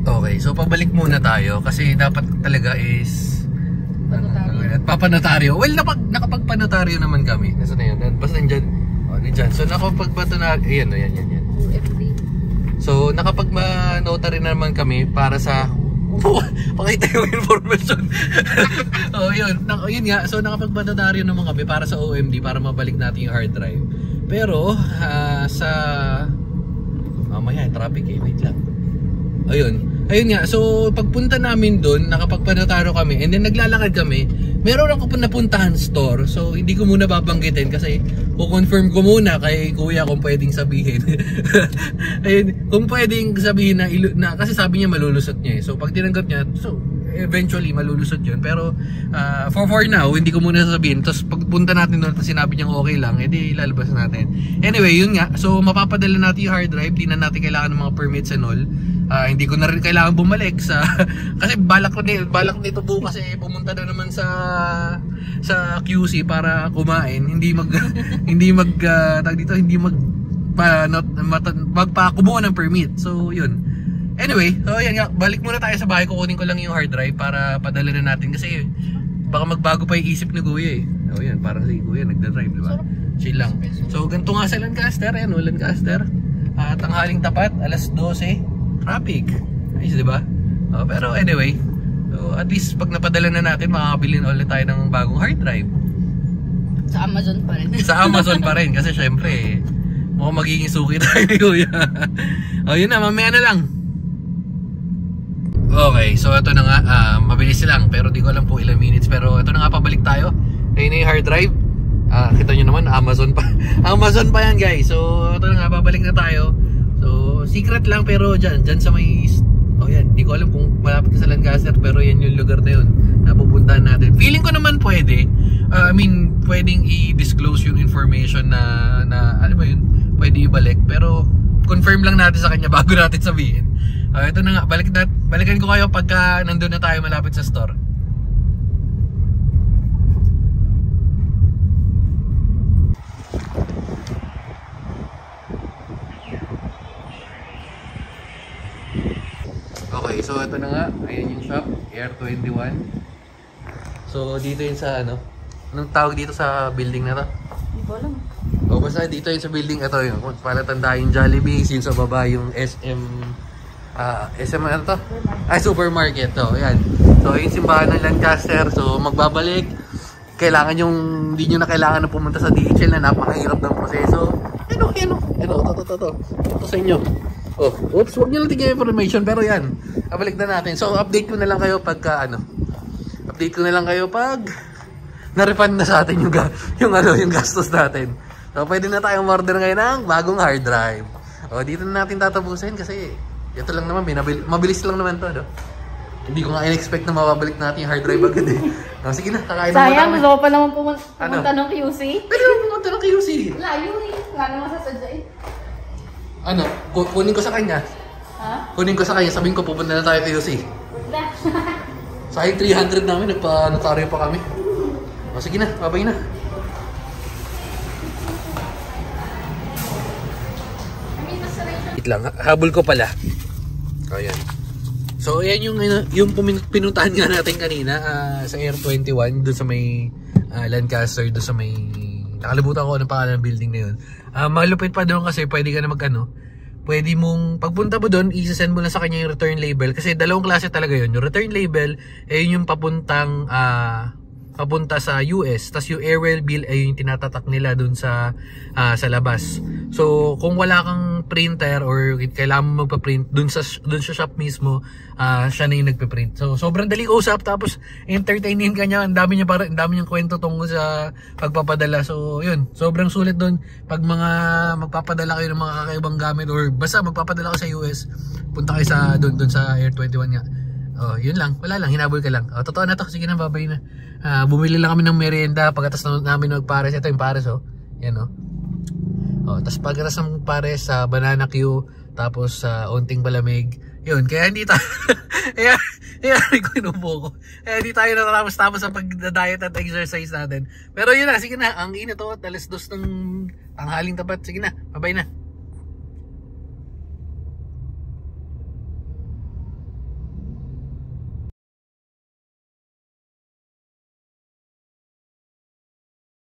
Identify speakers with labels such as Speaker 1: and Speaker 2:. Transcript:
Speaker 1: Okay, so pabalik muna tayo kasi dapat talaga is papanotaryo. Well, nakapagpanotaryo naman kami. Nasaan na yun? Basta nandyan. O, nandyan. So nakapagpanotaryo. Ayan o, yan. So nakapag-notary naman kami para sa pakita yung information. Oh, yun nga. So nakapag-notaryo naman kami para sa OMD para mabalik natin yung hard drive. Pero sa mamaya traffic wait lang. Ayun nga. So pagpunta namin doon, nakapagpanotaryo kami and then naglalakad kami. Meron ako napuntahan store. So hindi ko muna babanggitin kasi ko-confirm ko muna kay kuya kung pwedeng sabihin. Ayun, kung pwedeng sabihin na kasi sabi niya malulusot niya eh. So pag tinanggap niya, so eventually malulusot yun. Pero for now, hindi ko muna sasabihin. Tapos pagpunta natin doon, sinabi niyang okay lang, edi lalabas natin. Anyway, yun nga. So mapapadala natin yung hard drive. Di na natin kailangan ng mga permits and all. Hindi ko na rin kailangan bumalik sa kasi balak nito bukas eh pumunta na naman sa QC para kumain, hindi magpakumuha ng permit. So yun. Anyway, so yan nga, balik muna tayo sa bahay, kukunin ko lang yung hard drive para padala na natin kasi baka magbago pa yung isip ni Kuya eh. Oh yan, parang si Kuya nagda-drive, di ba? Chill lang. So ganito nga sa Lancaster, ayan, Lancaster. Tanghaling tapat, alas 12. Traffic. Ayos, di ba? Pero anyway, so at least pag napadala na natin, makakabili na ulit tayo ng bagong hard drive.
Speaker 2: Sa Amazon pa rin. Sa
Speaker 1: Amazon pa rin kasi syempre, mukhang magiging suki tayo ni Kuya. Yun na, mamaya na lang. Okay, so ito na nga, mabilis lang pero di ko alam po ilang minutes. Pero ito na nga, pabalik tayo. Ayun na yung hard drive. Kita nyo naman, Amazon pa. Amazon pa yan guys. So ito na nga, babalik na tayo. So secret lang pero dyan sa may yan, di ko alam kung malapit ka sa Lancaster pero yan yung lugar na yun na pupuntahan natin. Feeling ko naman pwede. I mean, pwedeng i-disclose yung information na ano ba yun, pwede ibalik pero confirm lang natin sa kanya bago natin sabihin. Ito na nga, balikan ko kayo pagka nandun na tayo malapit sa store. Okay, so ito na nga, ayan yung shop, Air 21. So dito yun sa anong tawag dito sa building na to?
Speaker 2: Hindi ko alam.
Speaker 1: Basta dito yun sa building, ito yun, kung palatanda yung Jollibee, yun sa baba yung SM ano to? Supermarket to, ayan. So yung simbahan ng Lancaster, so magbabalik, hindi nyo na kailangan na pumunta sa DHL na napakahirap ng proseso. Ito sa inyo. Oops, wag nyo lang tigyan information pero yan, balik na natin. So update ko na lang kayo pag na-refund na sa atin yung gastos natin. So pwede na tayong order ngayon ng bagong hard drive. Dito na natin tatapusin kasi ito lang naman, mabilis lang naman to, no? Hindi ko nga in-expect na mababalik natin yung hard drive agad eh. Sige na, kakain na muna.
Speaker 2: Sayang, gusto ko pa naman pumunta ng QC.
Speaker 1: Pwede naman pumunta ng QC.
Speaker 2: Layo eh, wala naman sasadya eh.
Speaker 1: Kunin ko sa kanya. Kunin ko sa kanya, sabihin ko pupunta na tayo QC. Sayang 300 namin, nagpa-notaryo pa kami. Sige na, babay na. Wait lang, habol ko pala. Ayan. So ayan yung pinuntahan nga natin kanina sa Air 21 doon sa may Lancaster, doon sa may nakalimutan ko anong pangalan ng building na yun. Malupit pa doon kasi pwede ka na pwede mong pagpunta mo doon, i-send mo na sa kanya yung return label kasi dalawang klase talaga yun. Yung return label ay yung papunta sa US, tas yung airwell bill ay yung tinatatak nila dun sa labas. So kung wala kang printer or kailangan mo magpa-print dun sa shop mismo, siya na yung nagpe-print. So sobrang daling usap, tapos entertainin ka niya, ang dami niyang kwento tungkol sa pagpapadala. So yun, sobrang sulit dun pag magpapadala kayo ng mga kakaibang gamit or basta magpapadala kayo sa US, punta kayo sa dun sa Air 21 nga. Yun lang, wala lang, hinabol ka lang. Totoo na to, sige na, babay na. Bumili lang kami ng merienda pagkatapos namin nagpares. Ito yung pares, yan tapos pagkatapos ng pares sa banana Q, tapos sa unting palamig, yun, kaya hindi tayo kaya hindi tayo natapos sa pag-diet at exercise natin. Pero yun na, sige na, ang init alas 2 ng tanghaling tapat. Sige na, babay na.